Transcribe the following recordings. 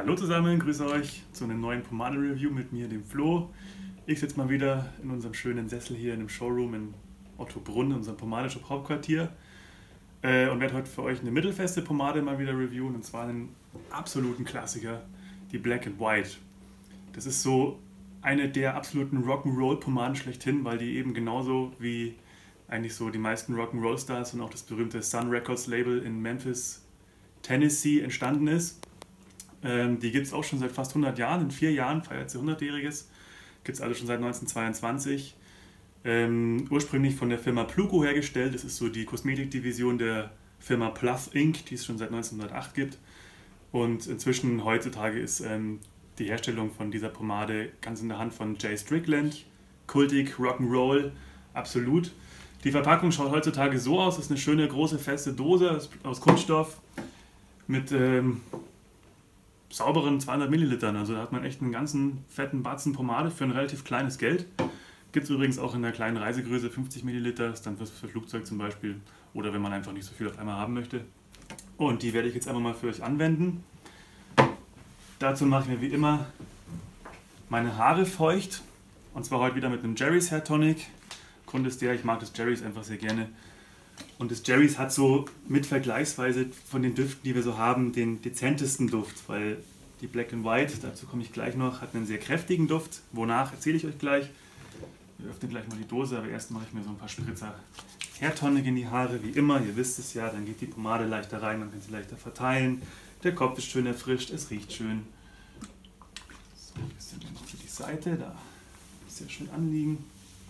Hallo zusammen, grüße euch zu einem neuen Pomade-Review mit mir, dem Flo. Ich sitze mal wieder in unserem schönen Sessel hier in dem Showroom in Ottobrunn, in unserem Pomadeshop Hauptquartier. Und werde heute für euch eine mittelfeste Pomade mal wieder reviewen, und zwar einen absoluten Klassiker, die Black and White. Das ist so eine der absoluten Rock'n'Roll-Pomaden schlechthin, weil die eben genauso wie eigentlich so die meisten Rock'n'Roll-Stars und auch das berühmte Sun Records Label in Memphis, Tennessee entstanden ist. Die gibt es auch schon seit fast 100 Jahren, in 4 Jahren feiert sie 100-jähriges. Gibt es also schon seit 1922. Ursprünglich von der Firma Pluco hergestellt. Das ist so die Kosmetikdivision der Firma Pluff Inc., die es schon seit 1908 gibt. Und inzwischen, heutzutage, ist die Herstellung von dieser Pomade ganz in der Hand von Jay Strickland. Kultig, Rock'n'Roll, absolut. Die Verpackung schaut heutzutage so aus, ist eine schöne, große, feste Dose aus Kunststoff mit sauberen 200 Millilitern. Also da hat man echt einen ganzen fetten Batzen Pomade für ein relativ kleines Geld. Gibt es übrigens auch in der kleinen Reisegröße, 50 Milliliter, ist dann für Flugzeug zum Beispiel, oder wenn man einfach nicht so viel auf einmal haben möchte. Und die werde ich jetzt einfach mal für euch anwenden. Dazu mache ich mir wie immer meine Haare feucht, und zwar heute wieder mit einem Jerry's Hair Tonic. Grund ist der, ich mag das Jerry's einfach sehr gerne. Und das Jerry's hat so mit vergleichsweise von den Düften, die wir so haben, den dezentesten Duft, weil die Black and White, dazu komme ich gleich noch, hat einen sehr kräftigen Duft. Wonach, erzähle ich euch gleich. Wir öffnen gleich mal die Dose, aber erst mache ich mir so ein paar Spritzer Hair Tonic in die Haare, wie immer, ihr wisst es ja, dann geht die Pomade leichter rein, man kann sie leichter verteilen. Der Kopf ist schön erfrischt, es riecht schön. So, ein bisschen noch für die Seite, da ist ja schön anliegen.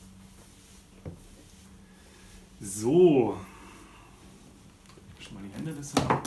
So, schon mal die Hände besser.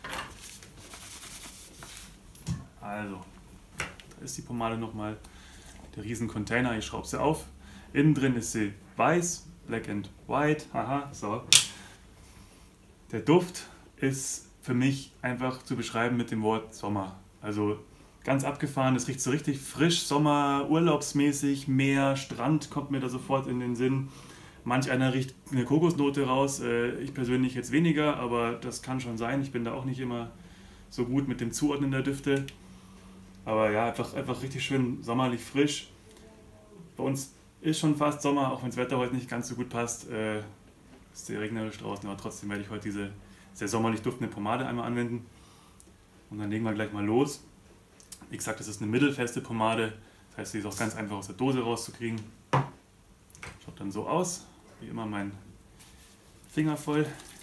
Also, da ist die Pomade nochmal, der riesen Container, ich schraube sie auf. Innen drin ist sie weiß, Black and White, haha, so. Der Duft ist für mich einfach zu beschreiben mit dem Wort Sommer. Also ganz abgefahren, es riecht so richtig frisch, Sommer, urlaubsmäßig, Meer, Strand kommt mir da sofort in den Sinn. Manch einer riecht eine Kokosnote raus, ich persönlich jetzt weniger, aber das kann schon sein. Ich bin da auch nicht immer so gut mit dem Zuordnen der Düfte. Aber ja, einfach richtig schön sommerlich frisch. Bei uns ist schon fast Sommer, auch wenn das Wetter heute nicht ganz so gut passt. Ist sehr regnerisch draußen, aber trotzdem werde ich heute diese sehr sommerlich duftende Pomade einmal anwenden. Und dann legen wir gleich mal los. Wie gesagt, das ist eine mittelfeste Pomade, das heißt, sie ist auch ganz einfach aus der Dose rauszukriegen. Schaut dann so aus. Wie immer mein Finger voll.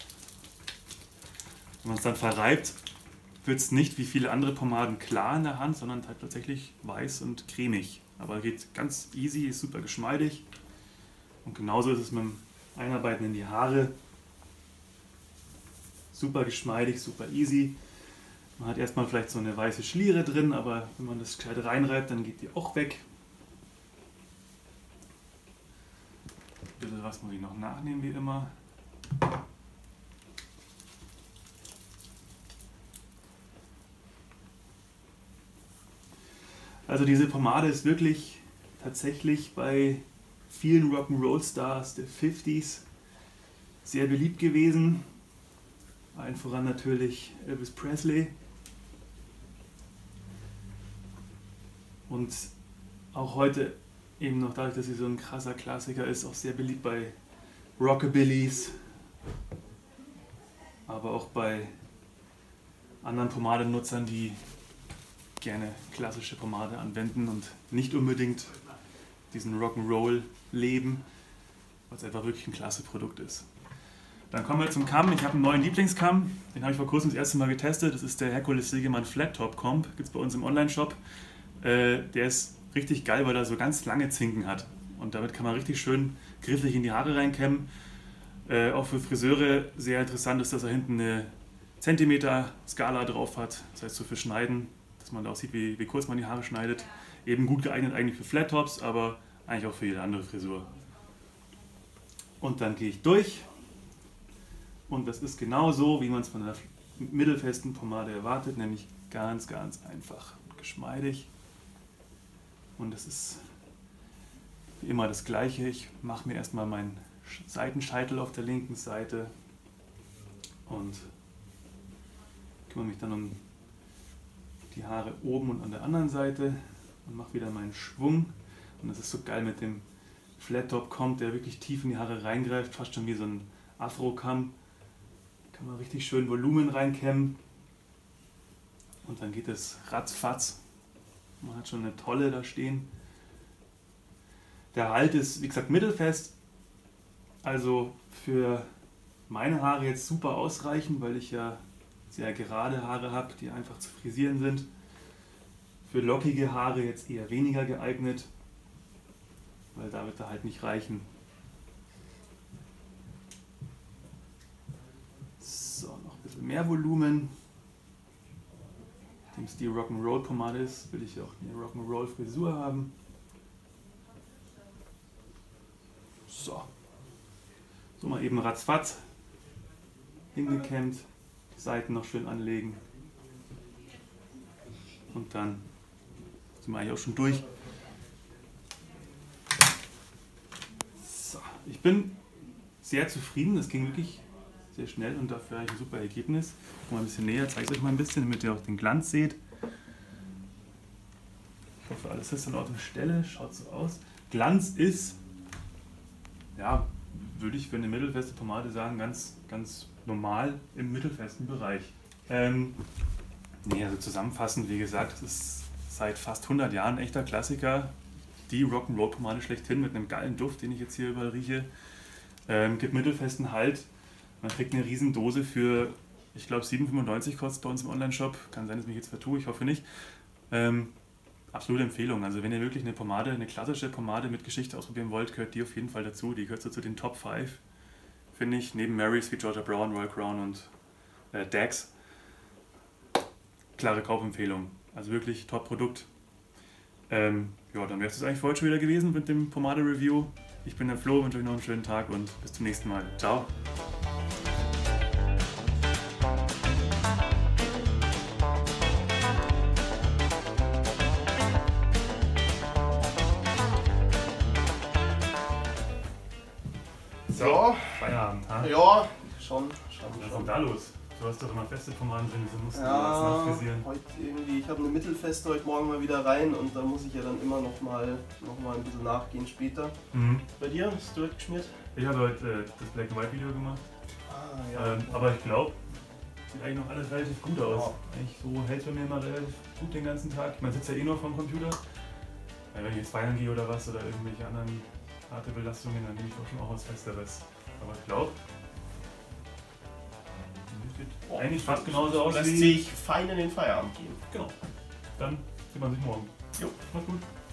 Wenn man es dann verreibt, wird es nicht wie viele andere Pomaden klar in der Hand, sondern halt tatsächlich weiß und cremig. Aber geht ganz easy, ist super geschmeidig. Und genauso ist es mit dem Einarbeiten in die Haare. Super geschmeidig, super easy. Man hat erstmal vielleicht so eine weiße Schliere drin, aber wenn man das gescheit reinreibt, dann geht die auch weg. Ein bisschen was muss ich noch nachnehmen, wie immer. Also diese Pomade ist wirklich tatsächlich bei vielen Rock'n'Roll-Stars der 50s sehr beliebt gewesen. Allen voran natürlich Elvis Presley. Und auch heute eben noch dadurch, dass sie so ein krasser Klassiker ist, auch sehr beliebt bei Rockabillys, aber auch bei anderen Pomadennutzern, die gerne klassische Pomade anwenden und nicht unbedingt diesen Rock'n'Roll leben, weil es einfach wirklich ein klasse Produkt ist. Dann kommen wir zum Kamm. Ich habe einen neuen Lieblingskamm, den habe ich vor kurzem das erste Mal getestet. Das ist der Hercules Silgemann Flat Top Comb, gibt es bei uns im Online-Shop. Der ist richtig geil, weil er so ganz lange Zinken hat. Und damit kann man richtig schön griffig in die Haare reinkämmen. Auch für Friseure sehr interessant ist, dass er hinten eine Zentimeter-Skala drauf hat. Das heißt so für Schneiden, dass man da auch sieht, wie kurz man die Haare schneidet. Eben gut geeignet eigentlich für Flat Tops, aber eigentlich auch für jede andere Frisur. Und dann gehe ich durch. Und das ist genau so, wie man es von einer mittelfesten Pomade erwartet, nämlich ganz, ganz einfach und geschmeidig. Und es ist wie immer das Gleiche. Ich mache mir erstmal meinen Seitenscheitel auf der linken Seite und kümmere mich dann um die Haare oben und an der anderen Seite und mache wieder meinen Schwung. Und das ist so geil mit dem Flat Top kommt, der wirklich tief in die Haare reingreift, fast schon wie so ein Afro-Kamm. Kann man richtig schön Volumen reinkämmen. Und dann geht es ratzfatz. Man hat schon eine Tolle da stehen. Der Halt ist, wie gesagt, mittelfest. Also für meine Haare jetzt super ausreichend, weil ich ja sehr gerade Haare habe, die einfach zu frisieren sind. Für lockige Haare jetzt eher weniger geeignet, weil da wird er halt nicht reichen. So, noch ein bisschen mehr Volumen. Nachdem es die Rock'n'Roll Pomade ist, will ich auch eine Rock'n'Roll Frisur haben. So. So mal eben ratzfatz hingekämmt, die Seiten noch schön anlegen und dann sind wir eigentlich auch schon durch. So, ich bin sehr zufrieden, das ging wirklich sehr schnell und dafür eigentlich ein super Ergebnis. Mal ein bisschen näher, zeige ich euch mal ein bisschen, damit ihr auch den Glanz seht. Ich hoffe, alles ist an Ort und Stelle, schaut so aus. Glanz ist, ja, würde ich für eine mittelfeste Pomade sagen, ganz normal im mittelfesten Bereich. Also zusammenfassend, wie gesagt, das ist seit fast 100 Jahren ein echter Klassiker. Die Rock'n'Roll Pomade schlechthin mit einem geilen Duft, den ich jetzt hier überall rieche. Gibt mittelfesten Halt. Man kriegt eine riesen Dose für, ich glaube 7,95 kostet bei uns im Online-Shop. Kann sein, dass ich mich jetzt vertue, ich hoffe nicht. Absolute Empfehlung. Also wenn ihr wirklich eine Pomade, eine klassische Pomade mit Geschichte ausprobieren wollt, gehört die auf jeden Fall dazu. Die gehört so zu den Top 5, finde ich, neben Marys wie Georgia Brown, Royal Crown und Dax. Klare Kaufempfehlung. Also wirklich Top-Produkt. Ja, dann wäre es eigentlich für heute schon wieder gewesen mit dem Pomade-Review. Ich bin der Flo, wünsche euch noch einen schönen Tag und bis zum nächsten Mal. Ciao! So, Feierabend, ha? ja, schon. Was ist denn da los? Du hast doch immer feste Pomaden drin, wieso musst du das Ja, nachfrisieren? heute irgendwie, ich habe eine Mittelfeste heute Morgen mal wieder rein und da muss ich ja dann immer noch mal ein bisschen nachgehen später. Mhm. Bei dir, hast du durchgeschmiert? Ich habe heute das Black and White Video gemacht, Ah, ja. aber ich glaube, sieht eigentlich noch alles relativ gut aus. Ja. Eigentlich so hält es bei mir immer relativ gut den ganzen Tag. Man sitzt ja eh nur vom Computer. Wenn ich jetzt feiern gehe oder was oder irgendwelche anderen harte Belastungen, dann nehme ich auch schon auch was Festeres. Aber ich glaube, sieht eigentlich fast genauso aus Lässt wie... sich fein in den Feierabend gehen. Genau. Dann sieht man sich morgen. Jo. Macht's gut.